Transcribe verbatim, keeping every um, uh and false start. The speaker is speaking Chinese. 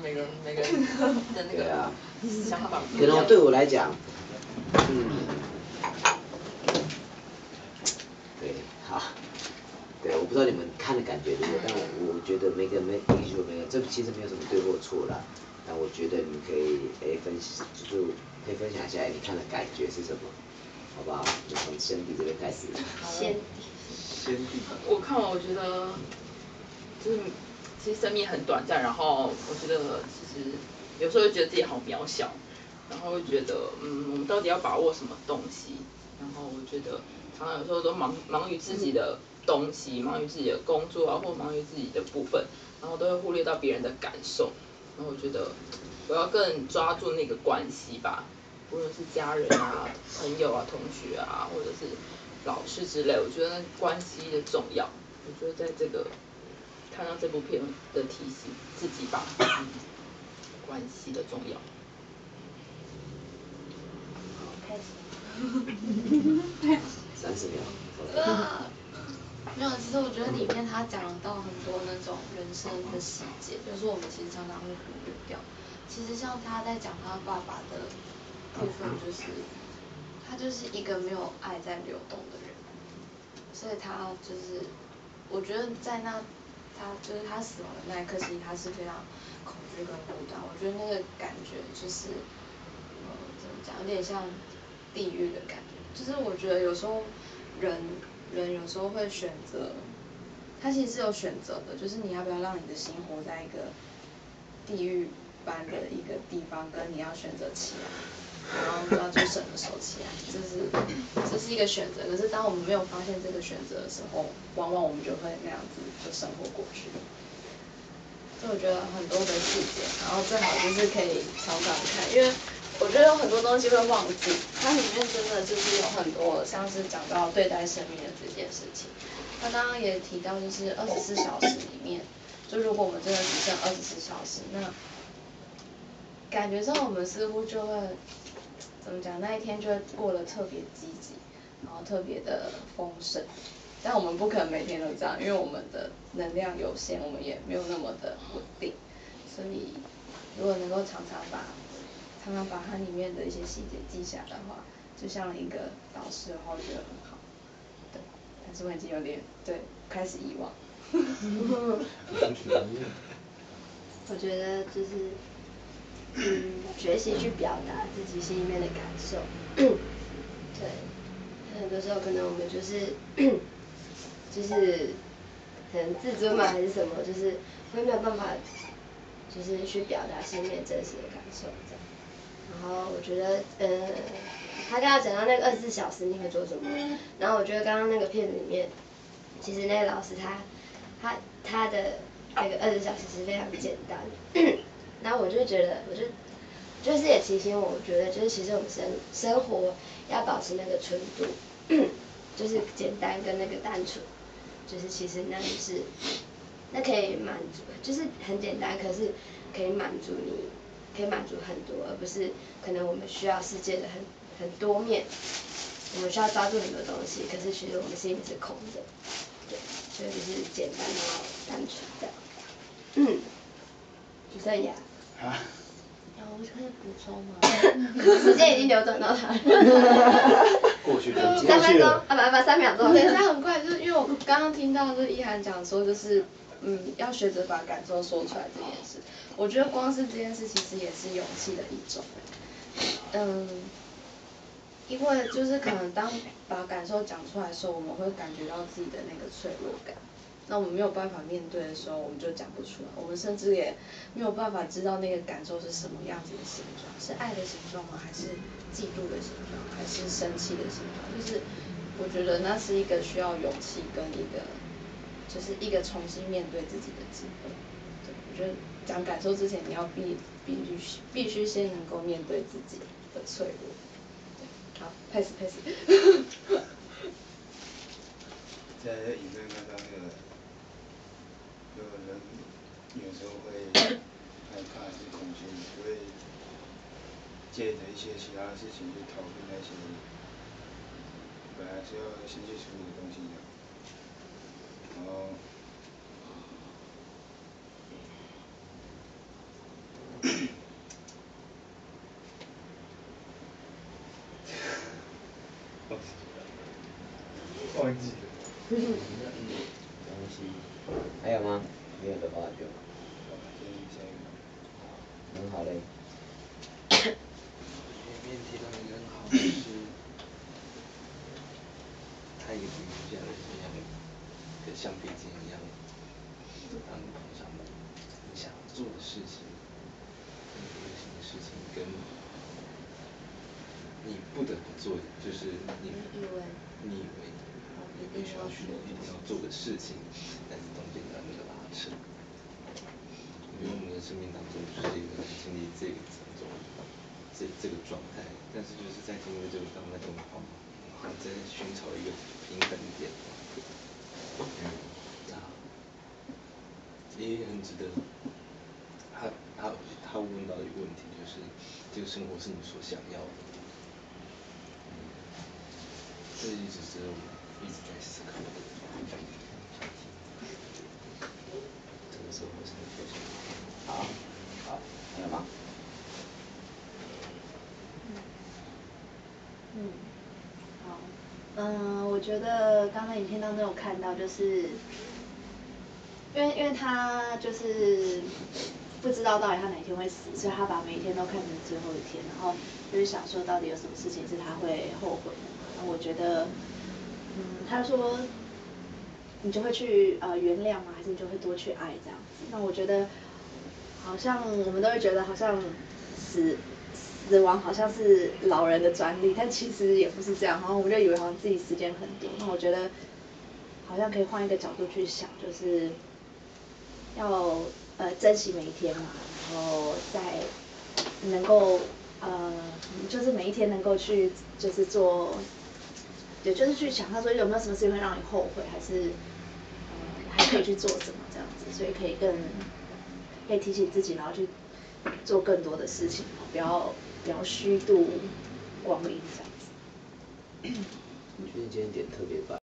每个每个人的那个想法不一样。 可能对我来讲，嗯，对，好，对，我不知道你们看的感觉如何，但我我觉得每个每每个就每个，这其实没有什么对或错啦。但我觉得你可以诶分析，就是可以分享一下你看的感觉是什么，好不好？就从先帝这边开始。 先帝。 先帝。 我看完我觉得，就是其实生命很短暂，然后我觉得其实有时候会觉得自己好渺小，然后会觉得嗯，我们到底要把握什么东西？然后我觉得常常有时候都忙忙于自己的东西，忙于自己的工作啊，或忙于自己的部分，然后都会忽略到别人的感受。然后我觉得我要更抓住那个关系吧，无论是家人啊、朋友啊、同学啊，或者是老师之类，我觉得那关系的重要。我觉得在这个看到这部片的提醒自己吧，嗯，关系的重要。 开始。 三十秒。 没有，其实我觉得里面他讲到很多那种人生的细节，就是我们其实常常会忽略掉。其实像他在讲他爸爸的部分，就是他就是一个没有爱在流动的人，所以他就是我觉得在那他就是他死亡的那一刻，其实他是非常恐惧跟孤单。我觉得那个感觉就是呃怎么讲，有点像地狱的感觉。就是我觉得有时候人人有时候会选择，他其实是有选择的，就是你要不要让你的心活在一个地狱般的一个地方，跟你要选择起来，然后抓住神的手起来，这是这是一个选择。可是当我们没有发现这个选择的时候，往往我们就会那样子就生活过去。所以我觉得很多的细节，然后最好就是可以常常看，因为我觉得有很多东西会忘记，它里面真的就是有很多像是讲到对待生命的这件事情。他刚刚也提到，就是二十四小时里面，就如果我们真的只剩二十四小时，那感觉上我们似乎就会怎么讲，那一天就会过得特别积极，然后特别的丰盛。但我们不可能每天都这样，因为我们的能量有限，我们也没有那么的稳定。所以如果能够常常把常常把它里面的一些细节记下来的话，就像一个导师的话，我觉得很好。对，但是我已经有点对开始遗忘。 我觉得就是，嗯，学习去表达自己心里面的感受。对，很多时候可能我们就是，就是可能自尊嘛还是什么，就是会没有办法，就是去表达心里面真实的感受这样。然后我觉得，呃，他刚刚讲到那个二十四小时你会做什么，然后我觉得刚刚那个片子里面，其实那个老师他，他他的那个二十四小时是非常简单的，然后我就觉得，我就，就是也提醒我，我觉得就是其实我们生生活要保持那个纯度，就是简单跟那个单纯，就是其实那就是，那可以满足，就是很简单，可是可以满足你。可以满足很多，而不是可能我们需要世界的很很多面，我们需要抓住很多东西，可是其实我们心里是空的，对，所以就是简单然后单纯的，嗯，就这样。 啊？ 然后我可以补充吗？ 时间已经流转到他。 过去了。三分钟，啊不不三秒钟。 对，他很快，就是因为我刚刚听到就是一涵讲说，就是嗯要学着把感受说出来这件事。我觉得光是这件事其实也是勇气的一种，嗯，因为就是可能当把感受讲出来的时候，我们会感觉到自己的那个脆弱感，那我们没有办法面对的时候，我们就讲不出来，我们甚至也没有办法知道那个感受是什么样子的形状，是爱的形状吗？还是嫉妒的形状？还是生气的形状？就是我觉得那是一个需要勇气跟一个，就是一个重新面对自己的机会。对，我觉得。讲感受之前，你要必必须必须先能够面对自己的脆弱。好 ，pass pass。 在影片看到那个，有人有时候会害怕还是恐惧，就会借着一些其他的事情去逃避那些本来是要先去处理的东西的，然后。 忘记了。 东西还有吗？没有的话就。 好，可以下一个。 很好嘞。 前面提到一个很好的是，它一个比喻下来是像跟橡皮筋一样，当你碰上你想做的事情，你流行的事情跟你不得不做，就是你以为你以为你必须要去一定要做的事情，但是中间的那个拉扯。因为我们的生命当中就是一个经历这个这种这这个状态，但是就是在经历这个当中，好像在寻找一个平衡点。嗯，啊，也很值得。他他他问到一个问题，就是这个生活是你所想要的。嗯，这一直是我们一直在思考的。 这个生活是你所想要的。好，好，还有吗？ 嗯，好，嗯，我觉得刚刚影片当中有看到，就是因为因为他就是不知道到底他哪一天会死，所以他把每一天都看成最后一天，然后就是想说到底有什么事情是他会后悔的。那我觉得，嗯，他说你就会去呃原谅吗？还是你就会多去爱这样子？那我觉得好像我们都会觉得好像死死亡好像是老人的专利，但其实也不是这样。然后我们就以为好像自己时间很多，那我觉得好像可以换一个角度去想，就是要呃珍惜每一天嘛，然后在能够呃就是每一天能够去就是做。也就是去想，他说有没有什么事情会让你后悔，还是呃还可以去做什么这样子，所以可以更可以提醒自己，然后去做更多的事情，不要不要虚度光阴这样子。 我觉得今天点特别棒。